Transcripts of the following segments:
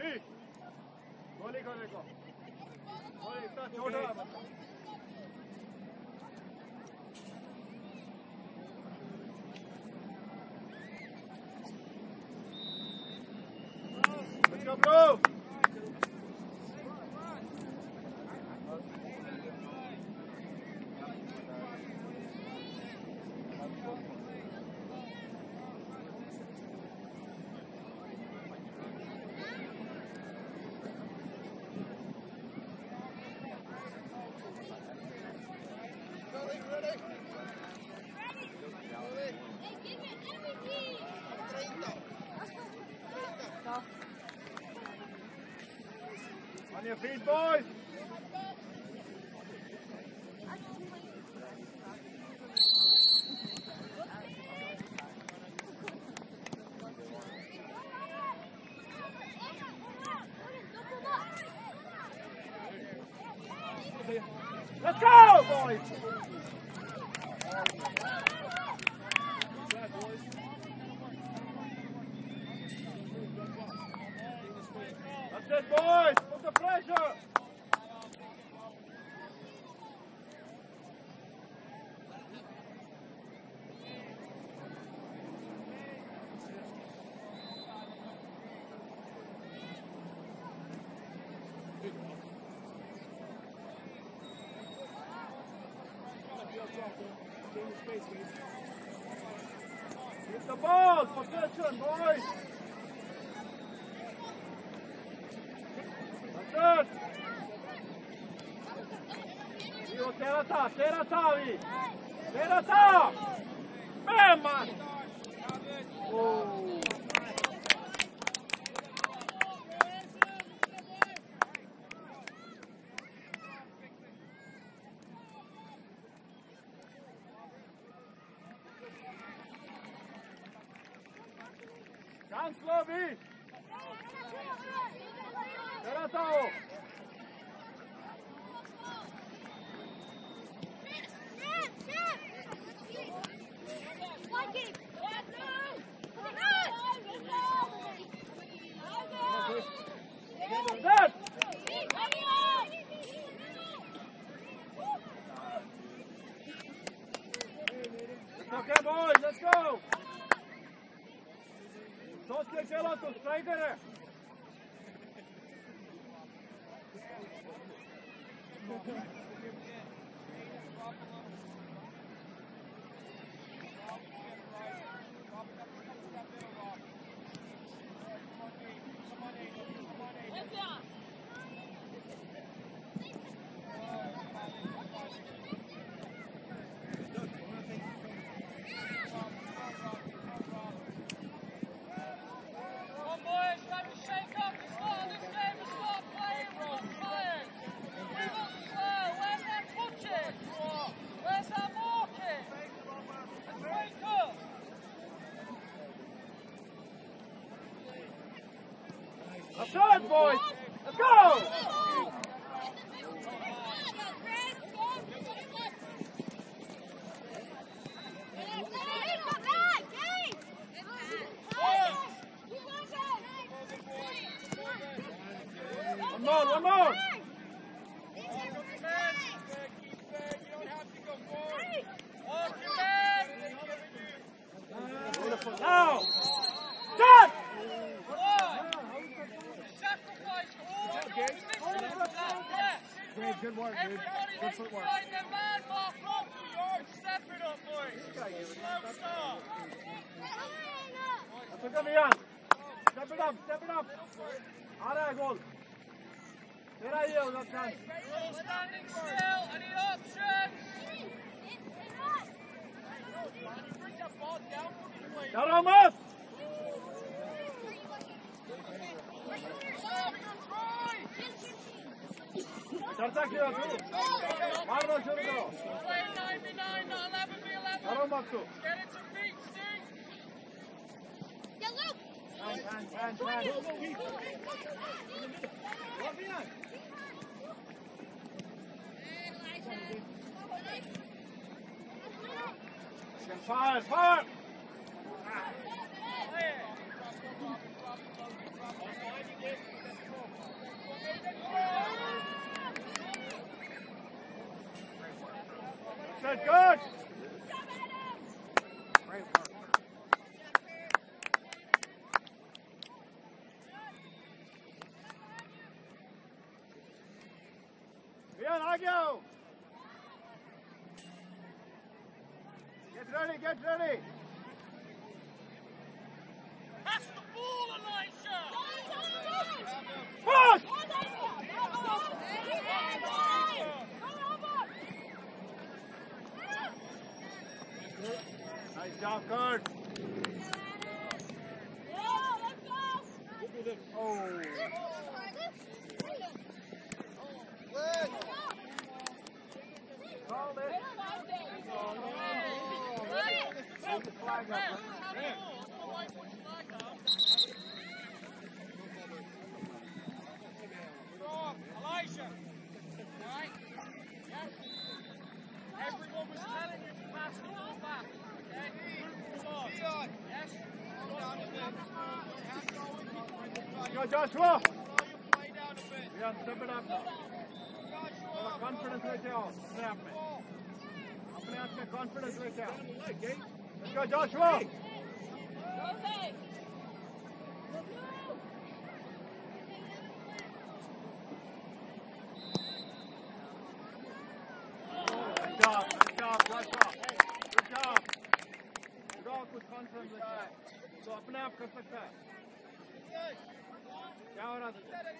ठीक गोली को देखो गोली इतना छोटा let's go bro on your feet, boys. Let's go, boys. That's it, boys. Put the pressure. Hit the ball. Position, boys. That's it. Io, tera ta, vi. Tera ta. Bam, man. Oh. Ganz slow, vi. Tera ta. Okay, boys, let's go. Don't get yellow to striker. That's it, boys. Let's go. One more. Beautiful. Now. Done. Good work, dude. Good footwork. Step it up, boys. Slow start. That's it, Ian. Step it up. All right, goal. Here I am, that's nice. All standing still. I need options. Bring that ball down for me, please. Now, Ramos. चर्चा किया तू मार दो शुरू करो 99 not 11v11 करो मत तू get it to feet Steve yellow hand fire Good, good. Bien, Agio. Get ready, get ready. Pass the ball, Elisha! Push! Nice job, Kurt. Oh. Call it. Take the flag up. Elisha! Right? Yes? Everyone was telling you to pass the ball back. Okay? Come on. Yes? Go, Joshua. Yeah, step it up now. थोड़ा confidence लेके आओ अपने आप में. अपने आप में confidence लेके आओ. Let's go, Joshua. Good job, Joshua. Good job. Go, कुछ confidence लेके आओ. तो अपने आप कर सकता है. क्या हो रहा है?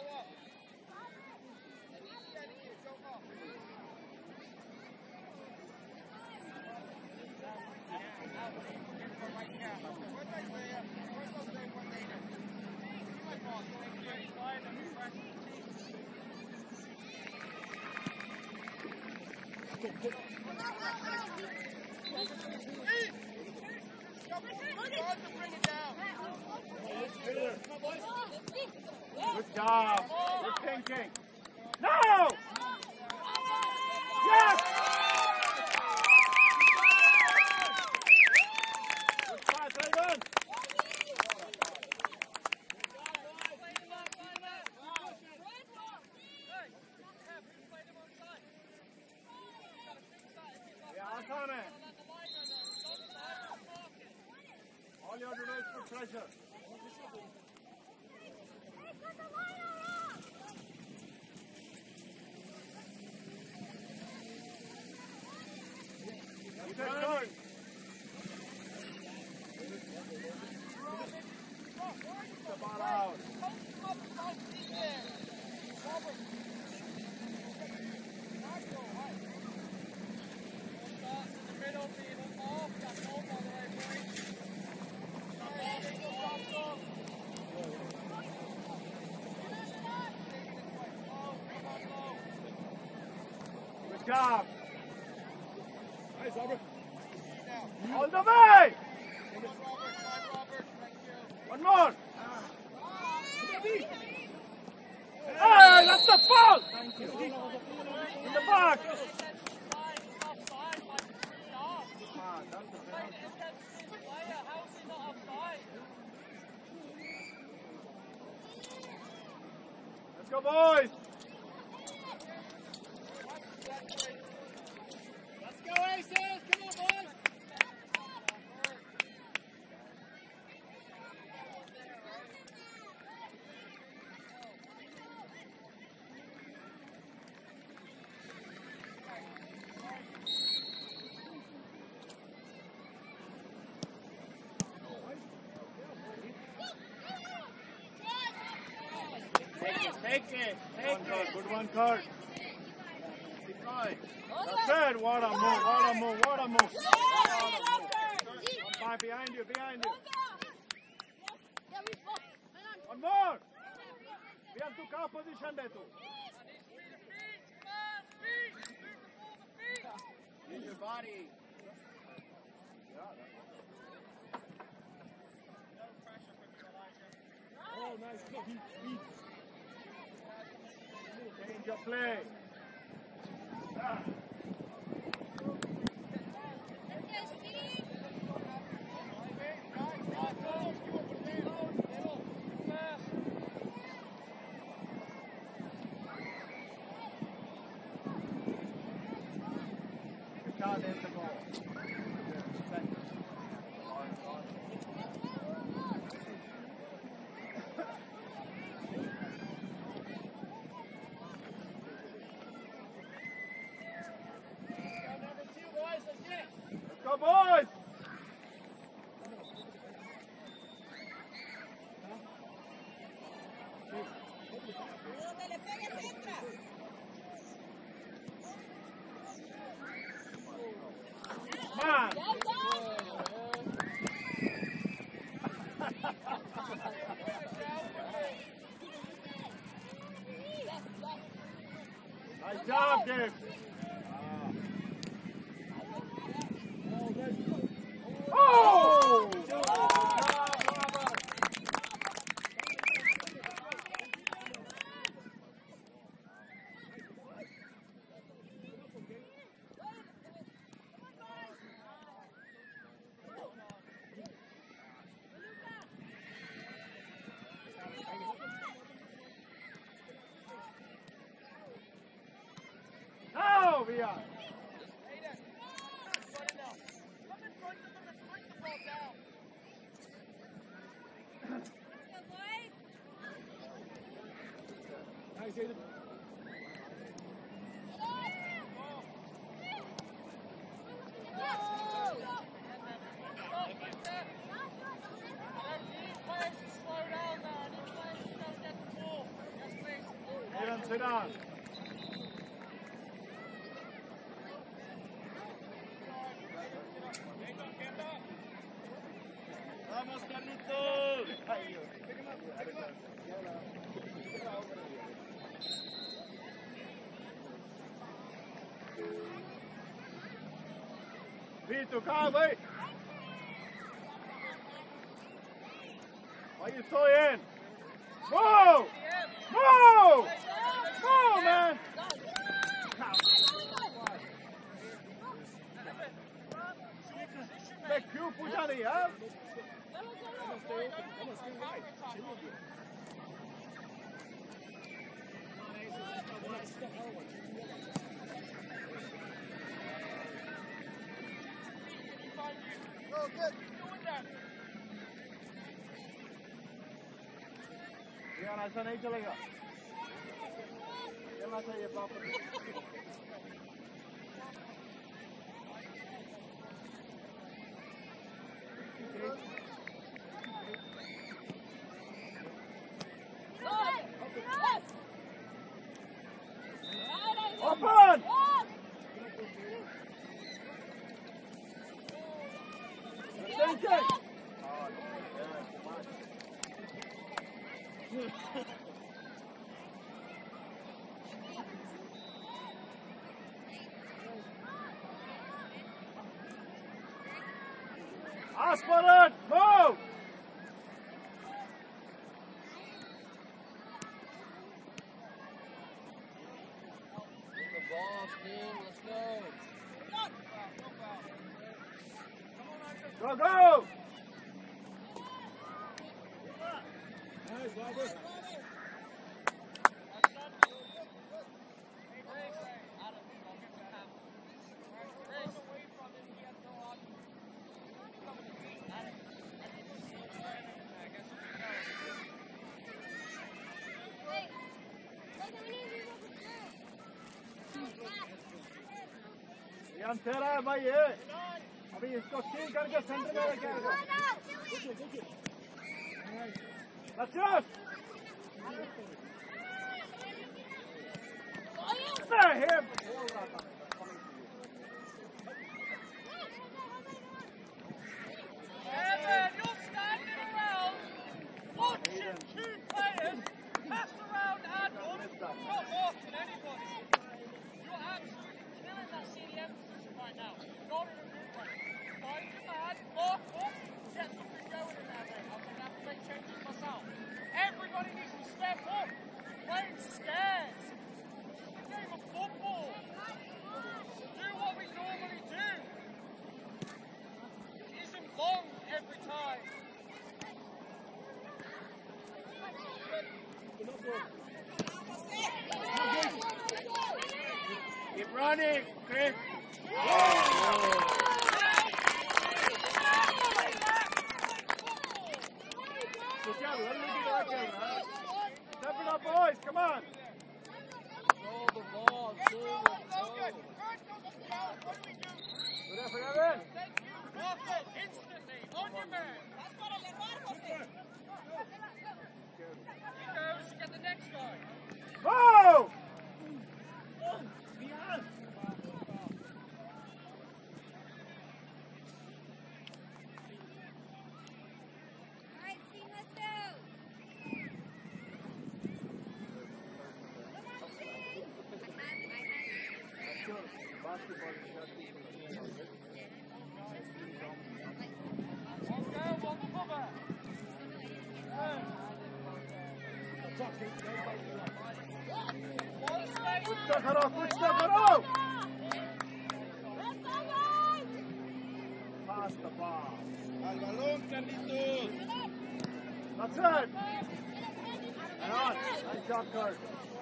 Good job. Good thinking. No! Yes! Good pass, Ivan. Yeah, आसान है. All you have to do is put pressure. Good. The ball out. Good job. Nice, Robert. All the way! One more! Hey, that's the foul! Thank you. In the back! Let's go, boys! Let's go, Aces! Come on, boys! Take it. Good one, Kurt. Keep going. That's it. What a move. What a move. One behind you. One more. We have to cover position there too. Use your body. Oh, nice. Heat. Change your play. Good Come on. Nice job, Dave. Oh! Oh, we are. Nice, Aiden. Aiden, sit down. Vamos, Carlitos. Vito, calma aí. Why you so in? Move! Move! Move, man! Make you put on it, huh? Oh, good. यार ऐसा नहीं चलेगा चलना चाहिए proper open Ask for it! Move! The boss, team, let's go. Go, go! Nice, Robert. तेरा है भाई ये अभी इसको स्टील करके सेंटर में रखेगा Lakshman Evan, you're standing around watching two players pass around Adam, not marking anybody. You're absolutely killing that CDM position right now. Not in a good way. Find your man, mark up, get something going in there, mate. I'm going to have to make changes myself. Everybody needs to step up. Playing scared. It's a game of football. Do what we normally do. It isn't long every time. Keep running, Chris. Step it up, boys. Come on. Throw the ball, team, let's go. Good effort, Evan. Marco, instantly, on your man. He goes to get the next guy. Move! basketball is just कुछ तो करो Pass the ball. Al balón, Carlitos. That's it. And on. Nice job, Kurt.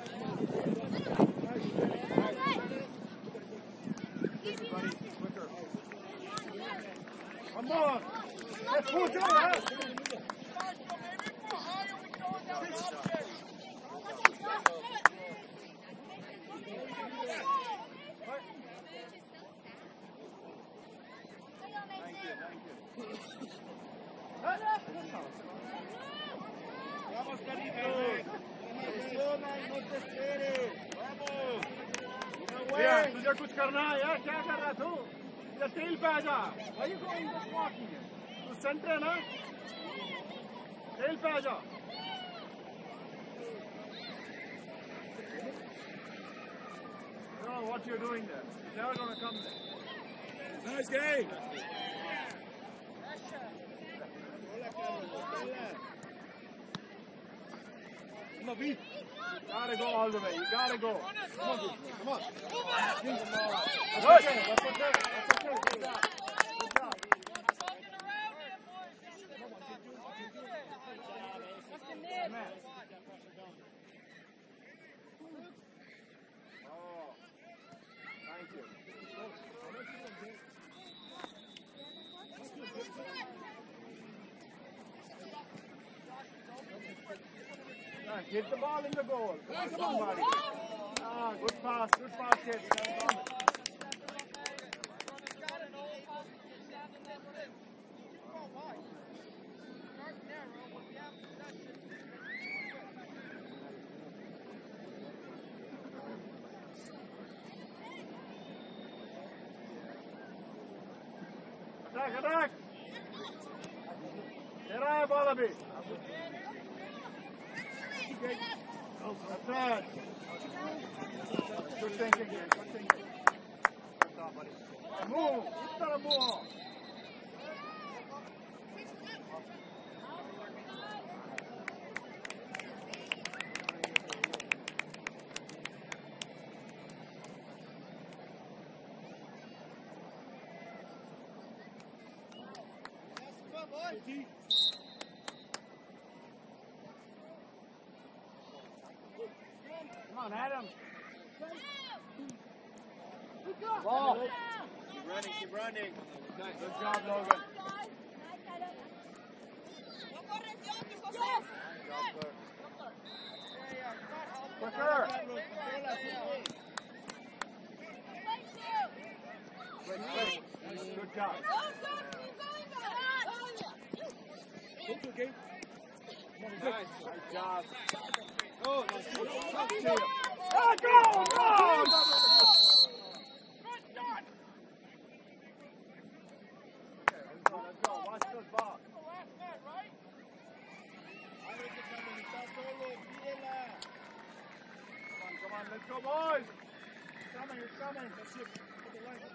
Everybody, quicker. One more. Let's push on, huh? Vamos, Carlitos. Presiona y no te esperes. Vamos. Yeah, तुझे कुछ करना है यार क्या कर रहा तू या टेल पे आ जा Why you going just walking है तू सेंटर है ना टेल पे आ जा You know what you're doing there you're never going to come there Nice game. Hola, Carlos. Hola. Come on, beat. You gotta go all the way. You gotta go. Come on, dude. Come on. That's okay. That's okay. That's okay. Good job. Good job. Man. Oh. Thank you. Get the ball in the goal. Come on, buddy. Ah, good pass, kid. Attack! Get out, Wallaby. That's it. Good thinking, man. Good thinking. Good job, buddy. Move. Just gotta move on. Come on, Adam. Ball. Keep running. Good job, Logan. Quicker. Quick. Good job. Nice job. Oh, nice. Oh, go! Let's go. Watch this ball. Come on, let's go, boys. It's coming. That's it. Put the line.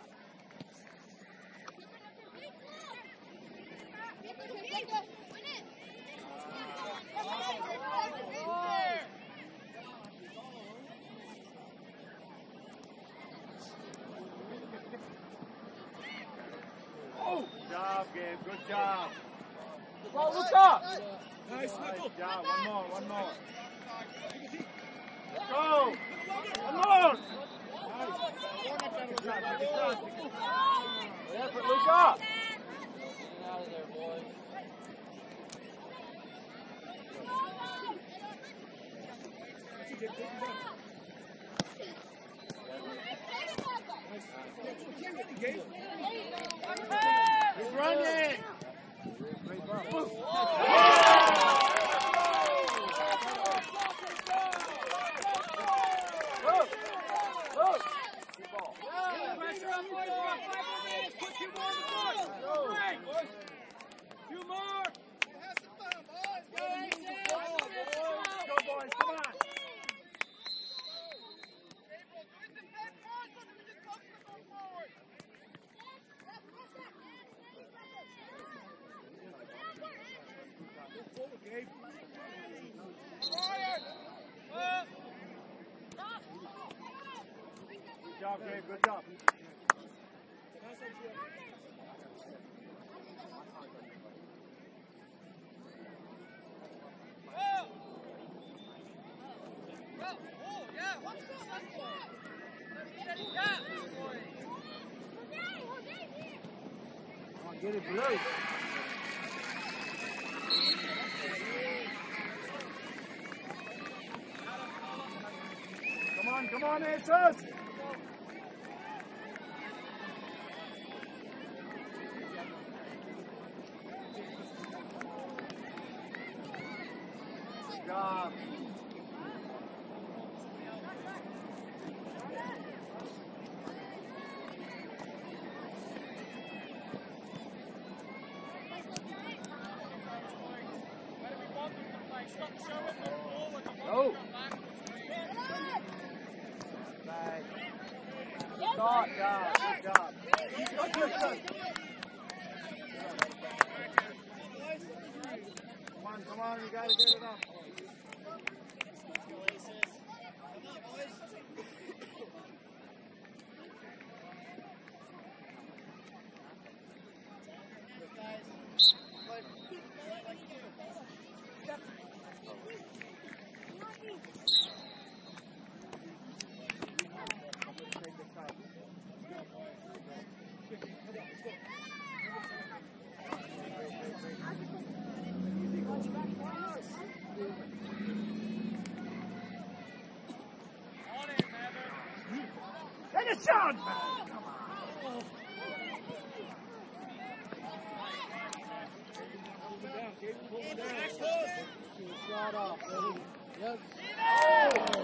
Oh, good job, Gabe. Good job. Go, Luca. Nice job. One more. Go. One more. Good effort, Luca. Get out of there, boys. He's running. job, Gabe. Good job. Come on, get it blue. Come on, Aces! Good job. Oh! Start, job. Good job. Come on, you gotta get it up. Get a shot, man! Come on. Shot off. Yes. Oh!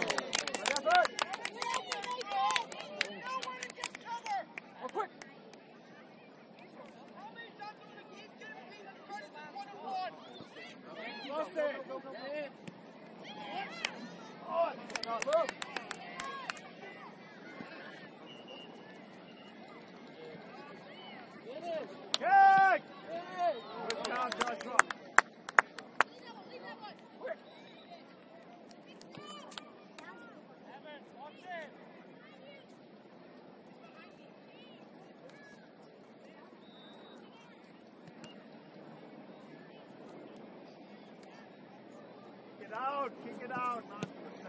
Oh, quick! Lost it. Oh, not move. Kick! Good job, Joshua. Kick it out, not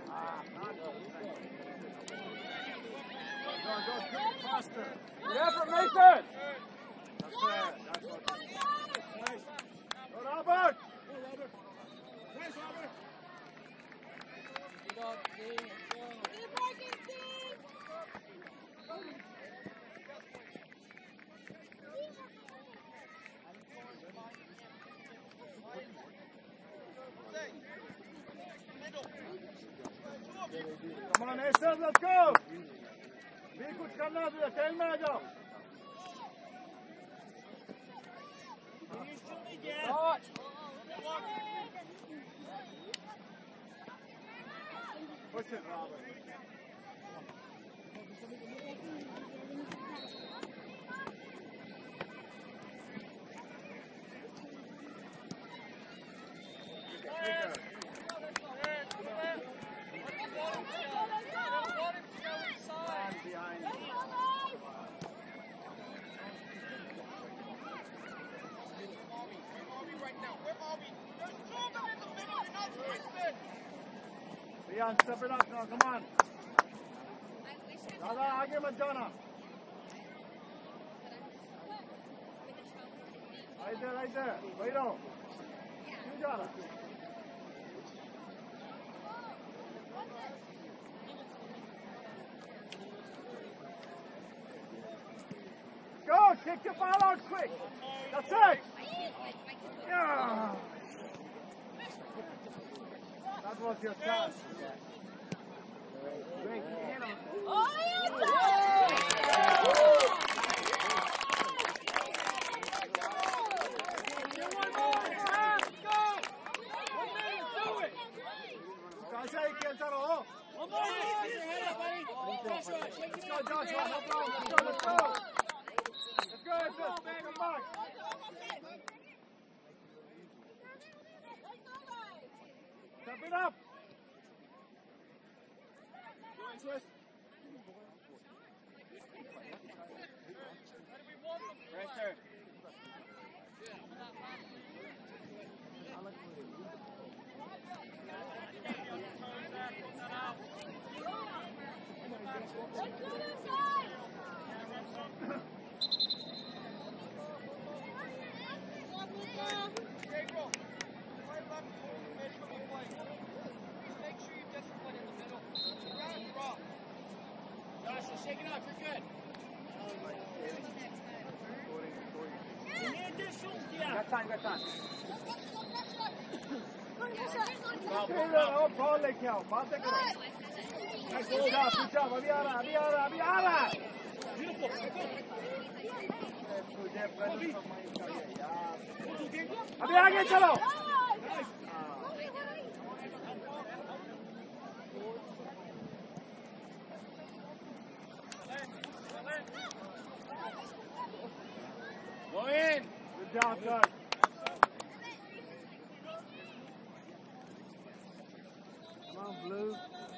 go faster. Good effort, Mason. That's it. That's what it is. Nice. Go, Robert. Go, Robert. Nice, Robert. Good job, Steve. Keep working, Steve. Come on, Aces, let's go. भी कुछ करना है खेल में आ जाओ. Push it, Robert. Leon, step it up now, come on. Dada, आगे मत जाना. Right there. Wait on. You got it. Go, kick the ball out quick. That's it. Yeah. That was your chance. Great. Step it up. want them to Pressure. Let's go inside. Gabriel, right left, ready for the play. Make sure you discipline in the middle. Grab and drop. Josh, just shake it off. You're good. Got time, got time. Ball, खेल ball, रहा हो, ball लेके आओ, बातें करो। Good job, good job. अभी आ रहा, अभी आ रहा, अभी आ रहा। अभी आगे चलो। Go in. Good job, sir. Come on, Blue.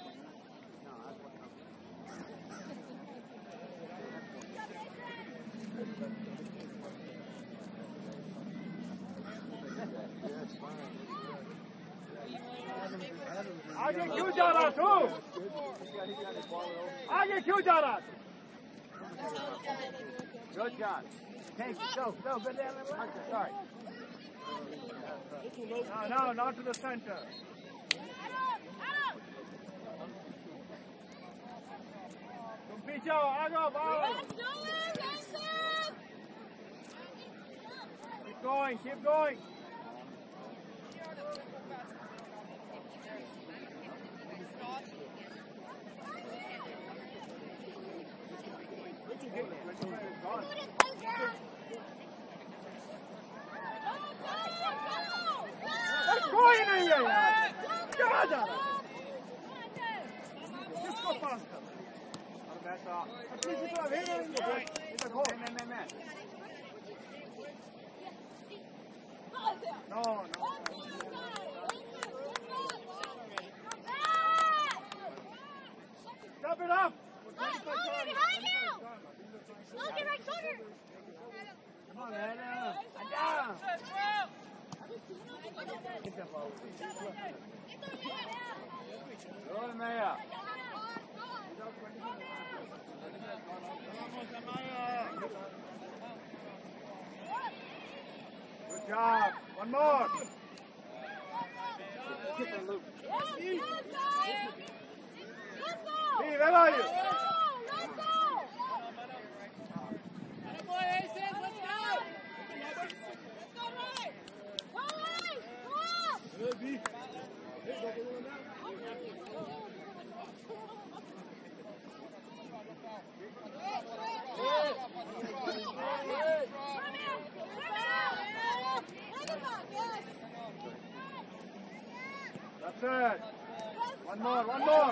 आगे क्यों जा रहा तू? आगे क्यों जा रहा? Good job. Thank you. Go, go down the line. Sorry. No, not to the center. तुम पीछे आओ, आगे आओ, Keep going, keep going. कोई नहीं है यार, कहाँ जा रहा है? किसको पास कर? और बैठा, अपनी जितना भेज देंगे, इधर हो, मैं. No. Step it up. Come on, Hannah. Down. Good, Maya. Good job. One more. Hey, where are you? That's it. One more.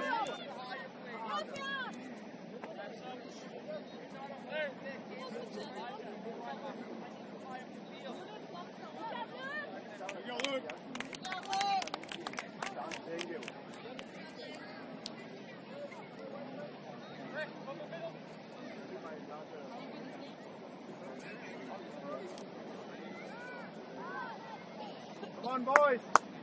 Come on, boys.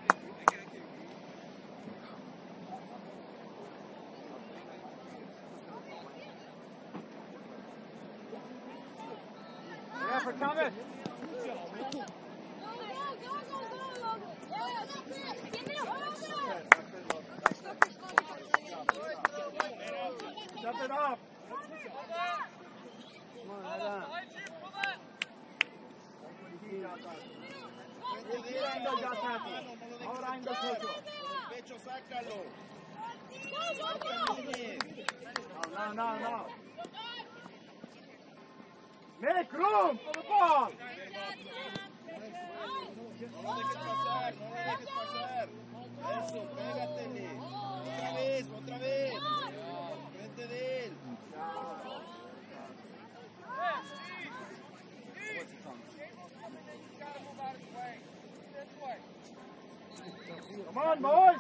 Yeah, for Thomas. Step it up. Come on, head on. Angle जाता है और angle सोचो. Pecho, sácalo. No. Make room for the ball. No lo dejes pasar. Eso, pégatele. Otra vez. Frente de él. Come on, boys.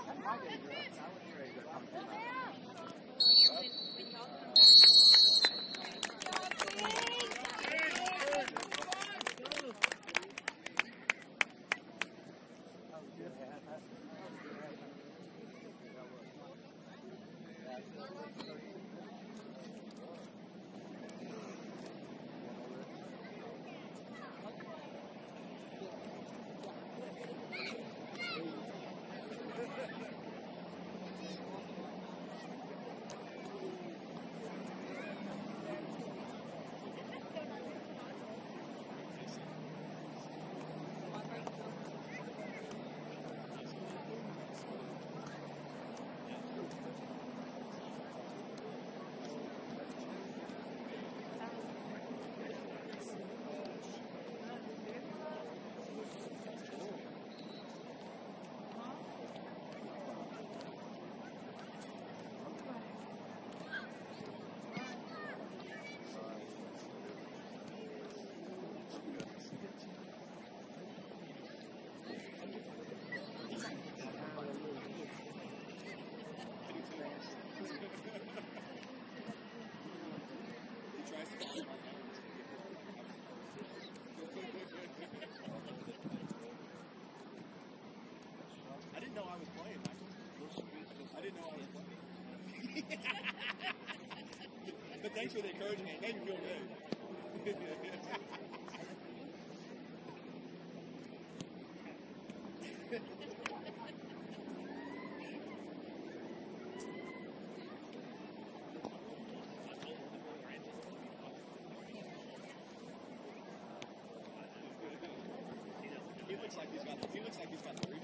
I didn't know I was playing, Michael. I didn't know I was playing. But thanks for the encouragement. It made me feel good. He looks like he's got the reach.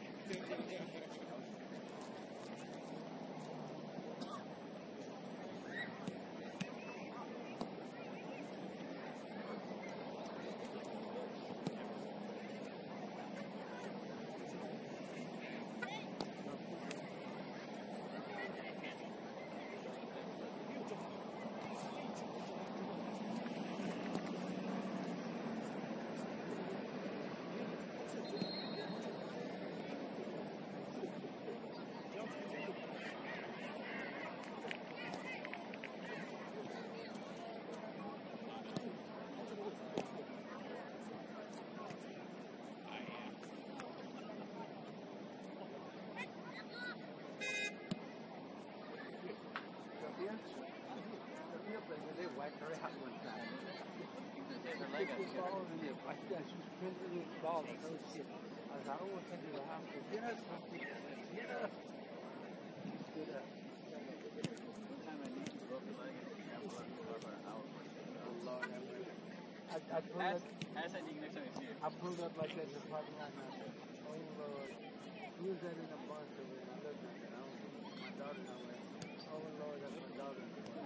I pulled up like that in the parking lot and I said, oh Lord, who is that in the bus over there? I looked at it, I was with my daughter and I went, oh Lord, that's my daughter.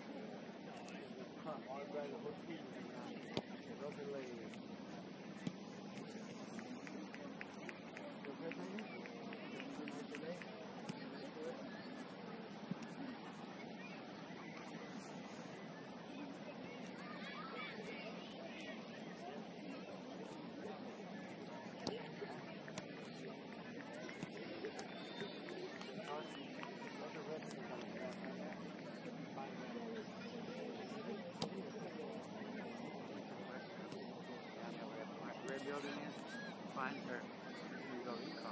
All the guys were people and I said, those are ladies. Was that lady? Building is, find her. You go in the car.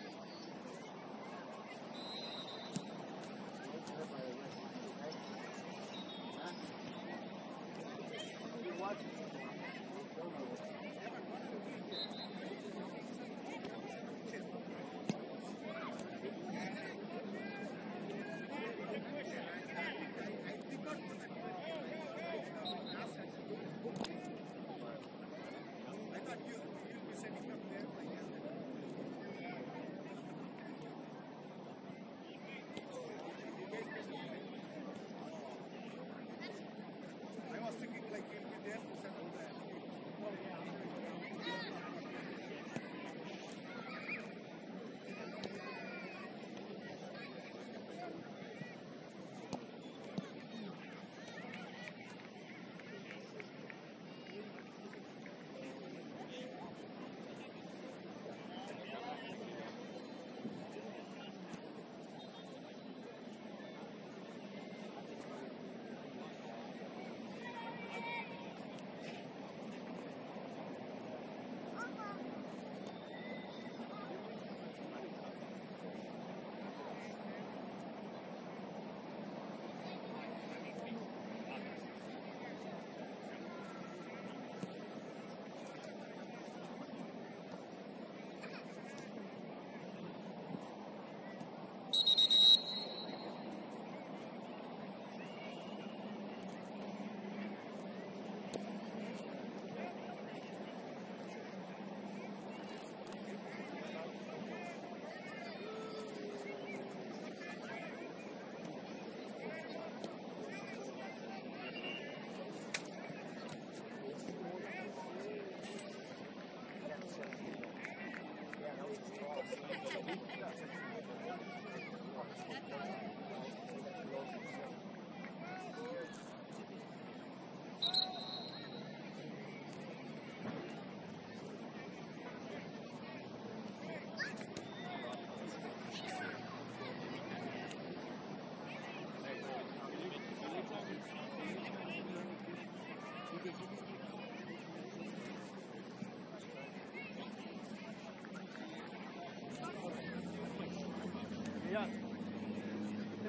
You watching? I thought you were setting up there.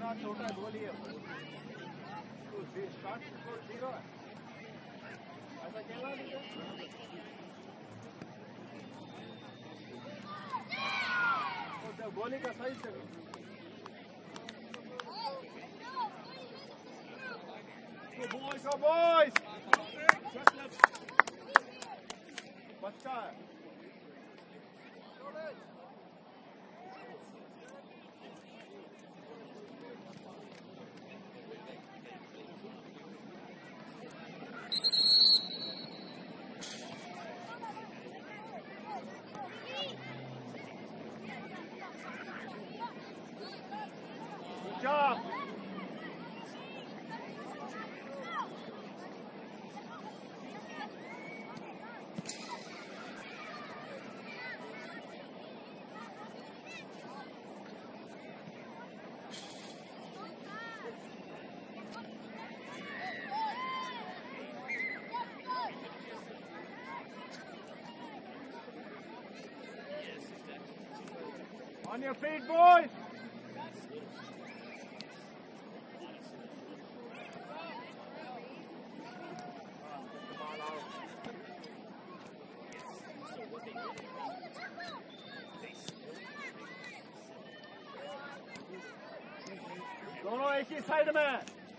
इतना छोटा गोली है start 0 है ऐसा खेला नहीं है गोली का साइज है Go boys! बच्चा है Good job! On your feet, boys! दोनों एक ही साइड में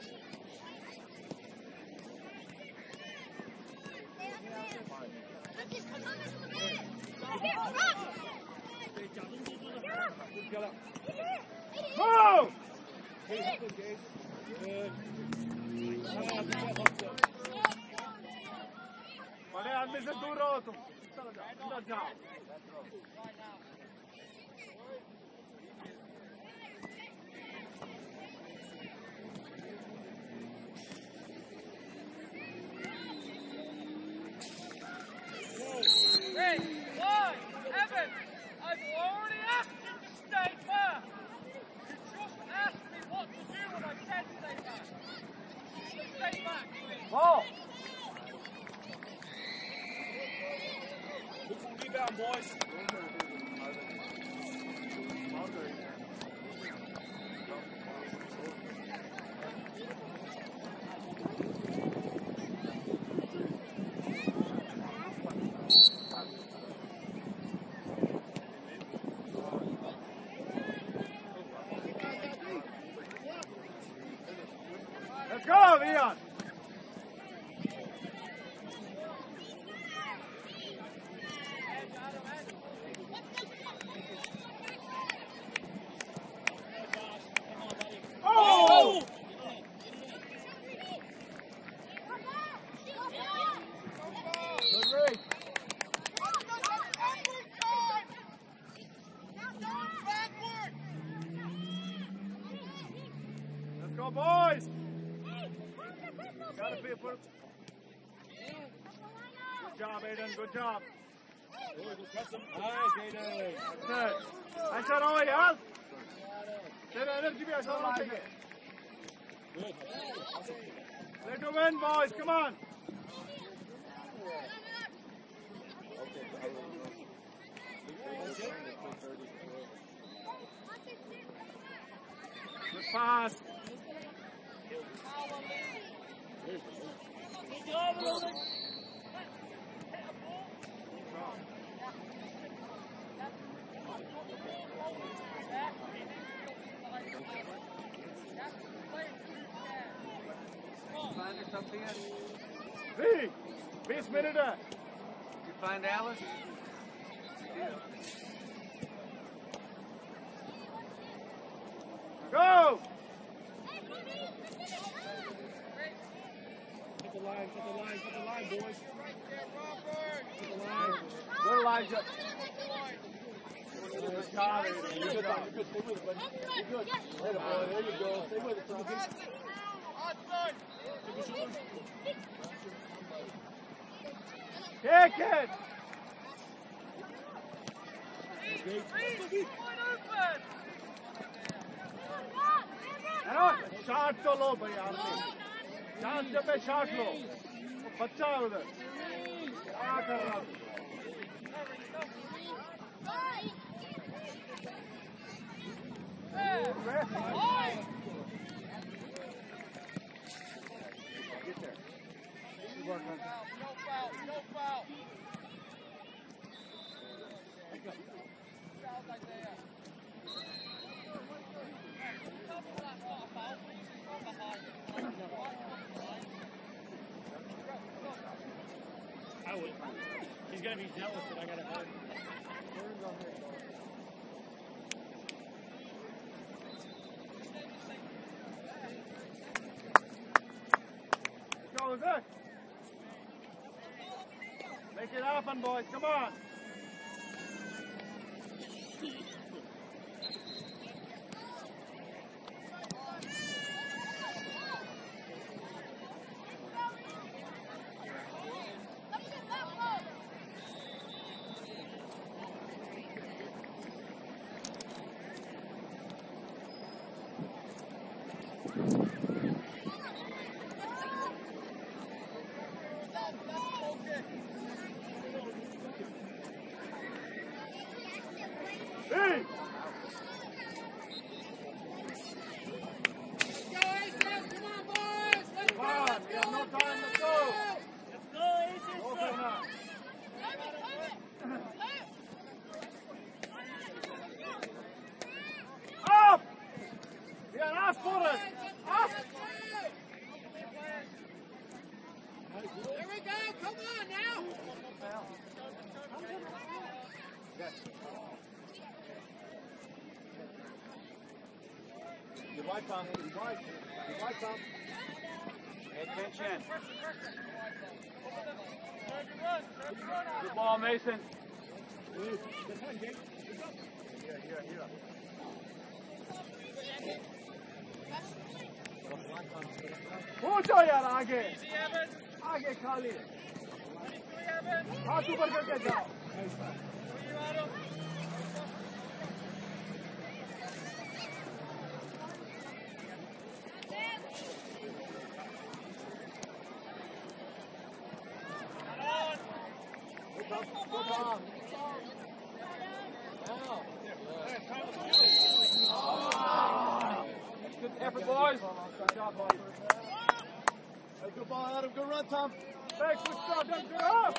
Move! बड़े आदमी से दूर रहो तुम अंदर जाओ Hey, why? Evan, I've already asked you to stay back. You just asked me what to do when I said stay back. Stay back, please. Ball! Rebound, boys. Let's go, Leon! Oh! Good race. Let's go, boys! Gotta be a good job, Aiden. Good job. Nice, Aiden. That's it. ऐसा रहो यार तेरा energy भी ऐसा होना चाहिए Play to win, boys. Come on. Good pass. Find her something yet? 20 minutes है You find Alice? Go! Get the line, boys. Get the line. Good, Elijah. Good job, Aiden. You're good, Tom. You're good. Stay with it, buddy. You're good. Later, boy. There you go. Stay with it. Take it. Please, wide open. Shot तो लो भाई आपने chance जब पे shot लो वो बच्चा है उधर क्या कर रहा हूँ Hey, I would. He's gonna be jealous that I got a head. Let's go, Zach. Make it happen, boys. Come on. Hey! Come on, we have no time, let's go! Open up. Up! We are asked for it! Up! Here we go, come on now! You're right, Tom. You're right. You're right, Tom. Pay attention. Good ball, Mason. Here. पूछो यार आगे आगे खाली हाथ ऊपर करके जाओ Good effort, boys. Good job, boys. Hey, good ball, Adam. Good run, Tom. Thanks, good job. Good up.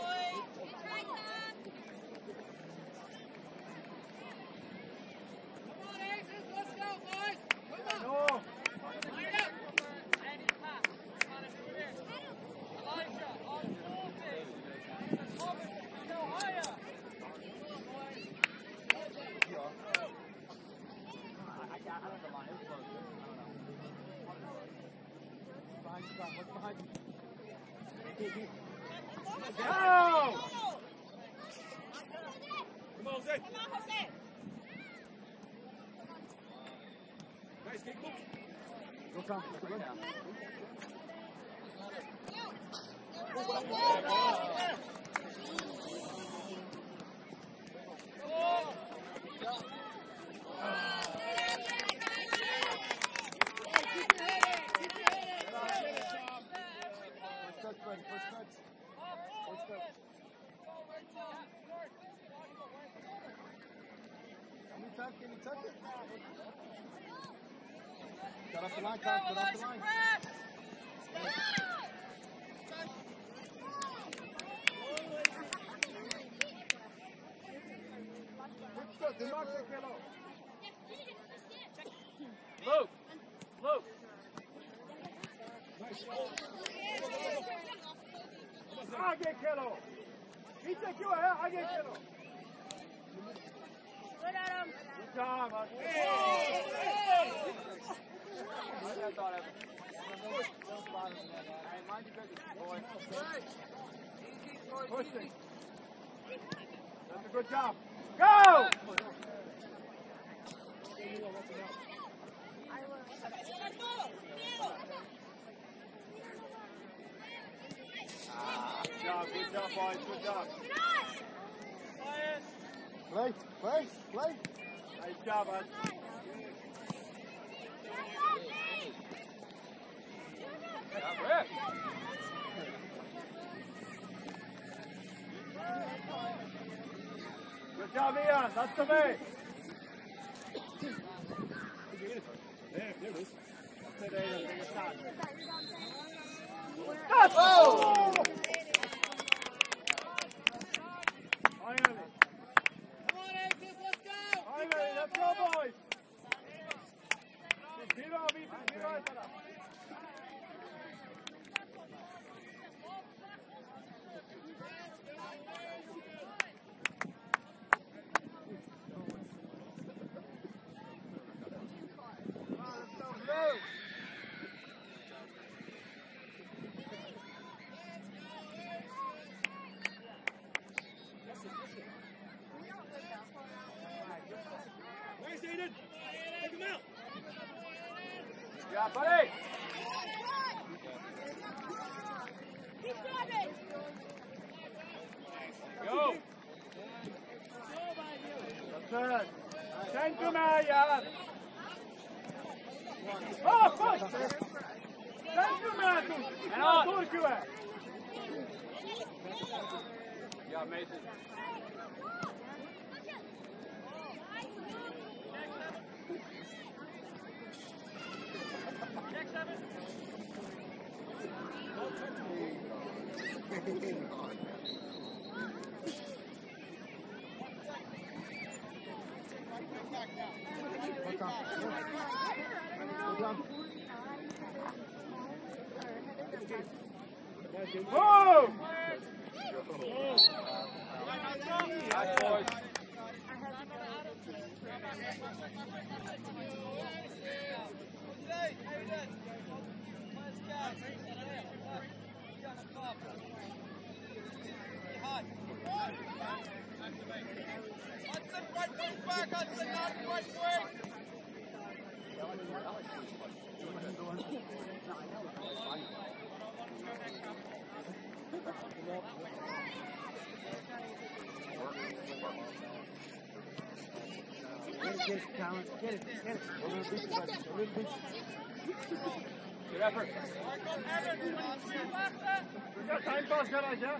No. Go! Come on, Zay. Nice, kick. Go, Tom. Good run. Can you touch it? Got off the line, Tom. Got off the line. Luke! Luke! आगे खेलो पीछे क्यों है आगे खेलो Good job, mind your business, boy. Pushing. That's a good job. Go! Good job, boys. Good job. Play. Nice job, bud. Good job, Ian. That's the way. There it is. Oh! Finally. Come on, Aces, let's go! Finally, let's go, boys. Zero. Yeah, buddy. Keep driving. Go. That's it. Thank you, man, yeah. Oh, push. Thank you, man. And on. Yeah, Mason. Whoa! Nice boys. Get it, Collins. Get it. A little bit, buddy. A little bit. Good effort. We got time pass, guys, yeah?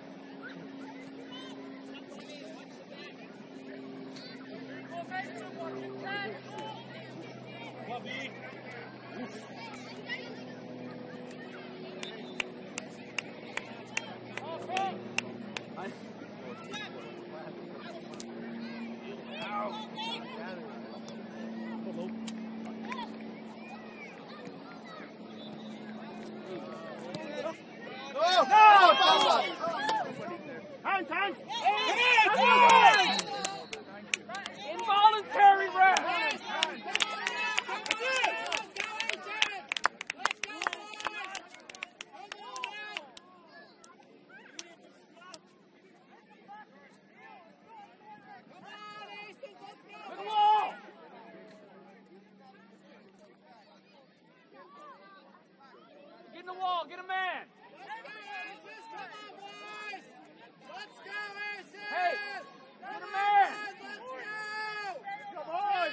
Hands! Involuntary rest! To the wall! Get in the wall, get a man! Hey, get a man! Come on!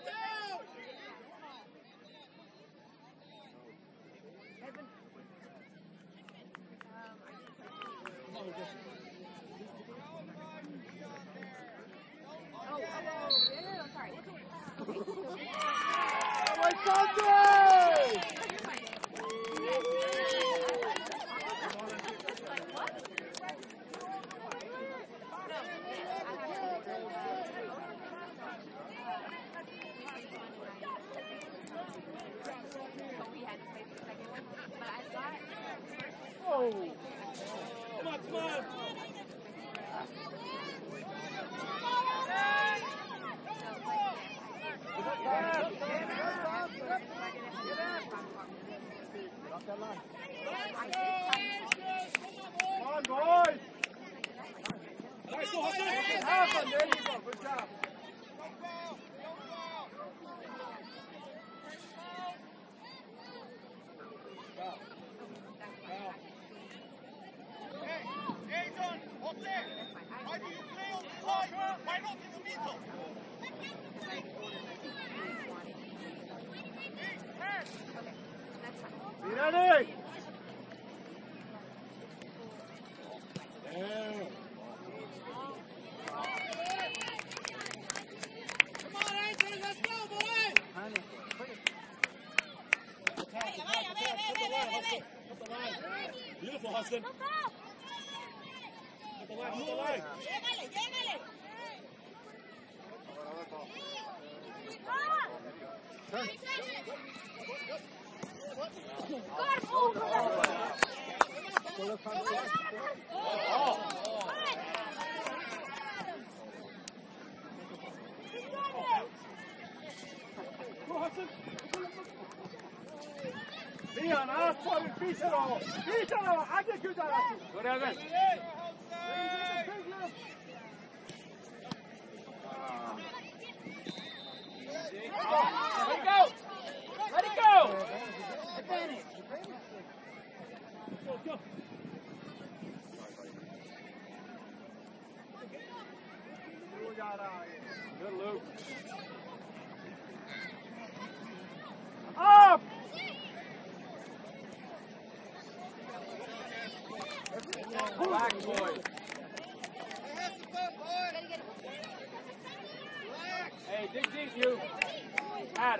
Come on! Come on, boys! Nice, go, Hudson! There you go, good job. Why not in the middle? Be ready! Come on, Angel, let's go, boy! Beautiful, Hudson. Put the line. Lian, ask for it, Písalo! Hadi güzel atın! Good, Evan! Let it go! Let it go! Advantage. Go, go. Good Luke. Up! Back, boys. Hey, dig deep, you. Adam.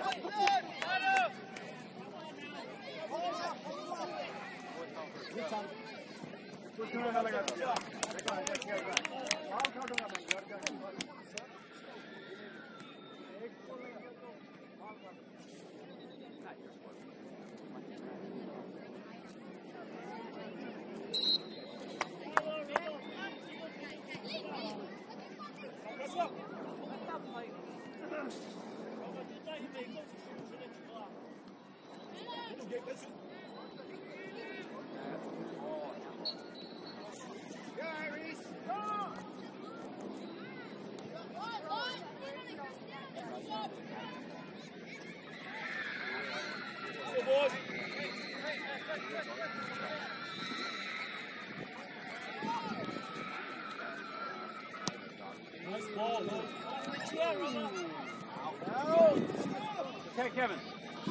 Okay, Kevin.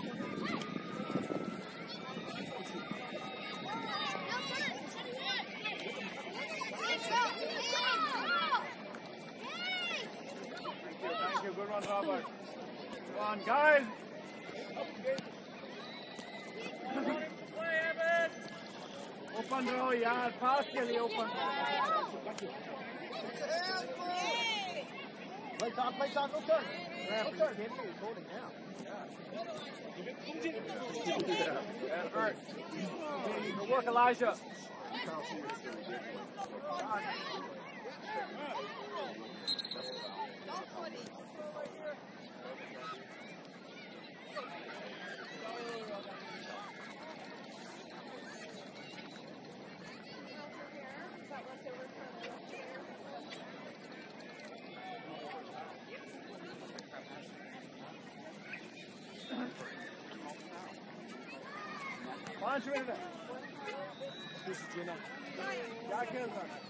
Thank you. Good one, Robert. Come on, guys. Open row, yaar. Pass ke liye open. Play talk, no turn. No turn. He's holding down. That hurt. Good work, Elijah. पांच मिनट है क्या खेल रहा है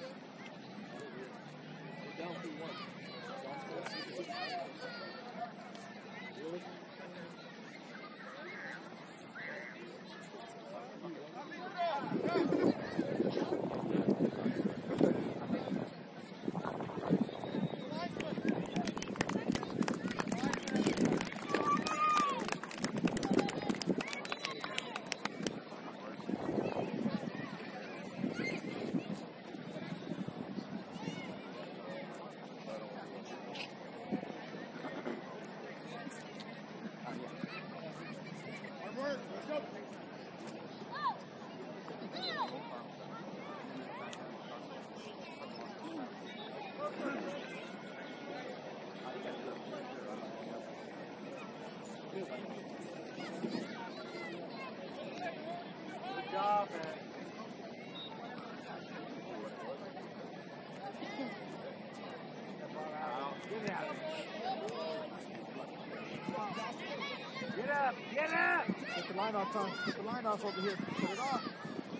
Get up! Get the line off, son. Get the line off over here. Put it off.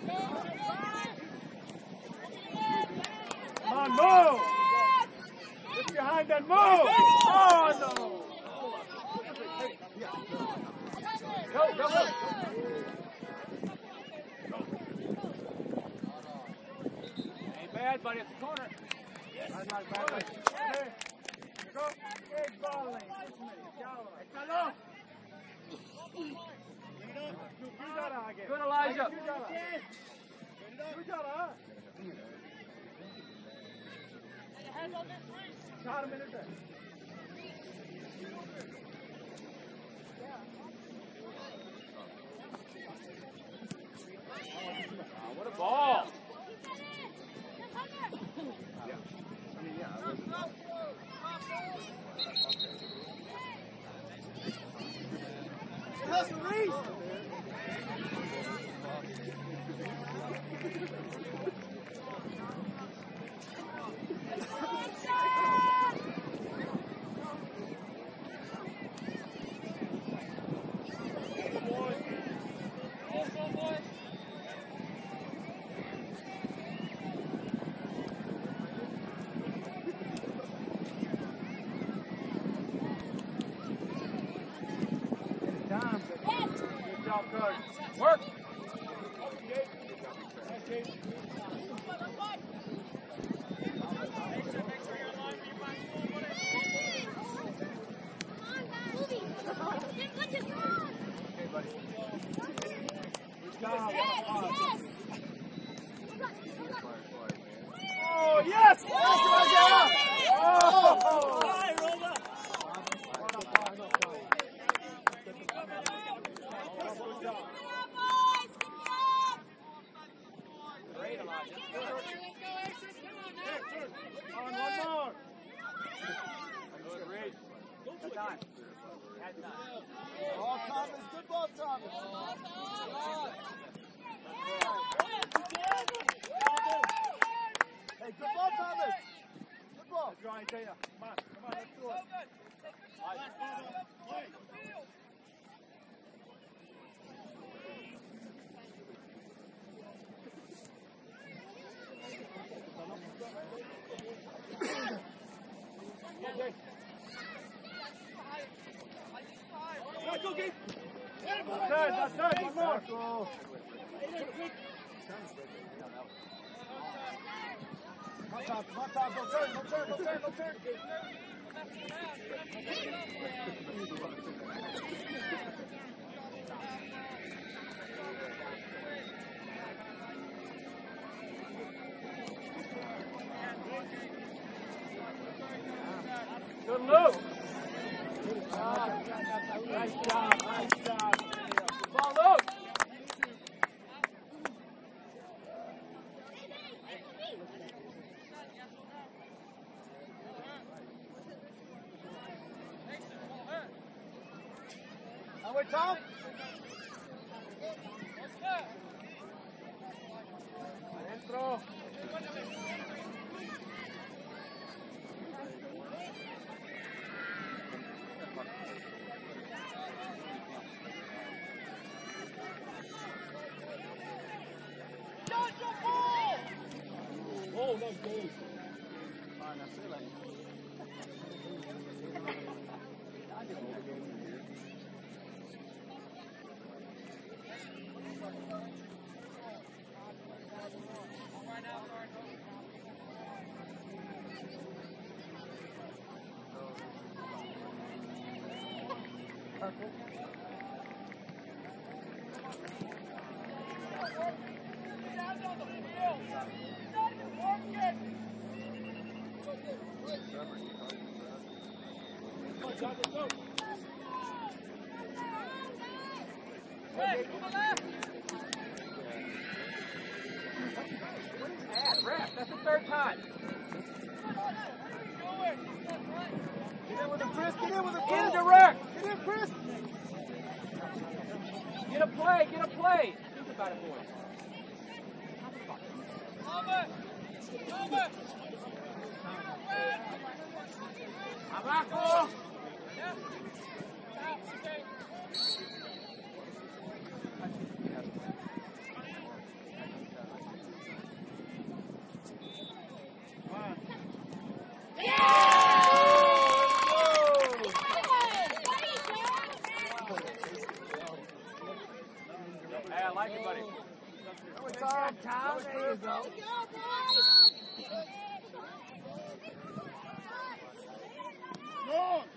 Come on, move! Get behind and move! Oh, no! Go, go, go! Ain't bad, buddy. It's the corner. That's not bad. Hey, go. Big ball lane. Hello. Good, Elijah. Hands on this three. 4 minutes है. What a ball! That's the reason. job, coach. Work. Oh, yes! Oh! Great, Elijah. On, one more. Great. Good time. Ball, Thomas. Good ball, Thomas. Hey, good ball, Thomas. Good ball. Let's go, Isaiah. Come on, let's do it. That's it, one more. Come on, Tom. Go turn. Good look. Nice job. Ball, look. Now wait, Tom. Adentro. Oh, that's good. That's the third time. Get in with him, Chris. In direct. Get in, Chris. Get a play. Think about it, boys. Abajo. Hey, I like it, buddy. Tom, there you go. Go.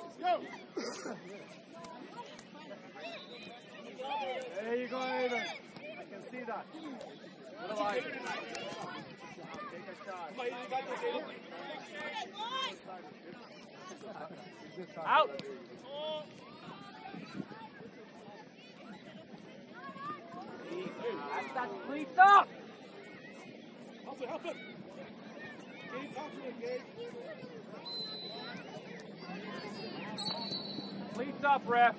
There you go, Aiden. I can see that. What do I? Take a shot. Out. That's cleaned up. Help it. Gabe, talk to him, Gabe. Cleats up, ref.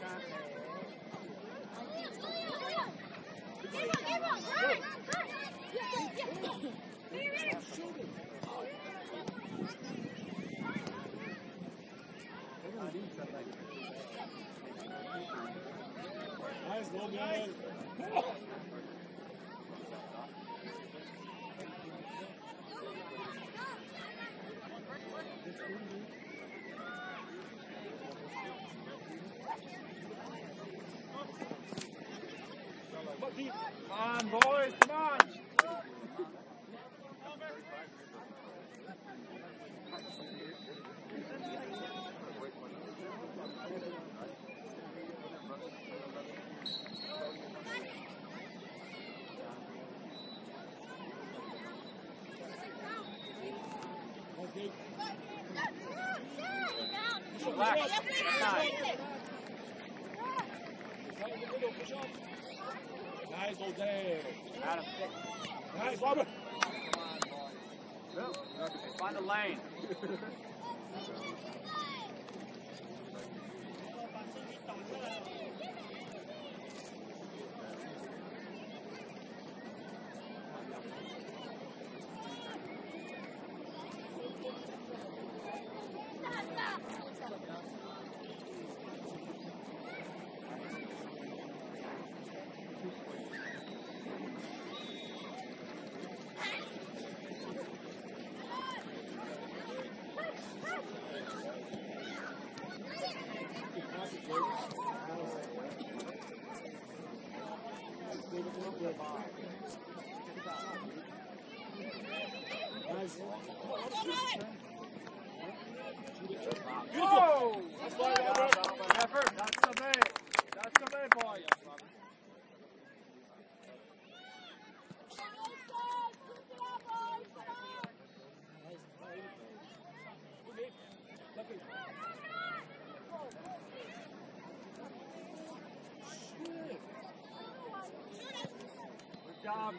Nice, Logan. Come on, boys, come on. Relax. Nice, Jose. Adam. Nice, Robert. Find a lane. Whoa! That's effort. That's the way. That's the way, boys. Good job.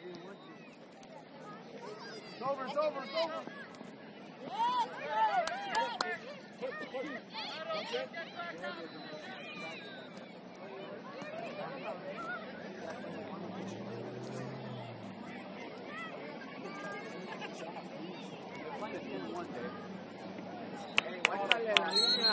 It's over, it's over, it's over. Guárdale la línea.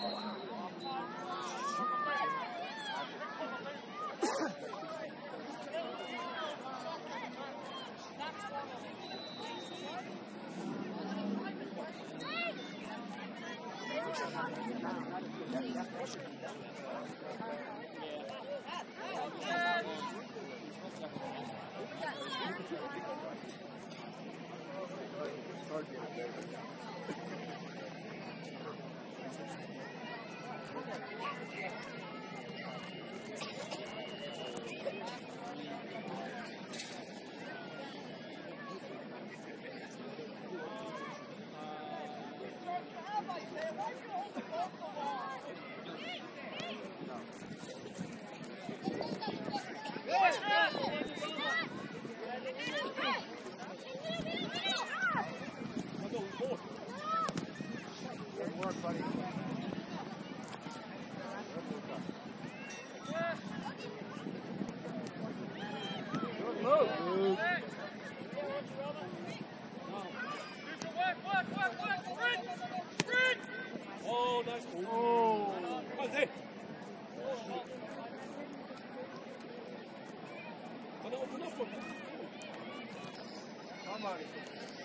Oh, nice. Oh. Jose. Open up. Somebody.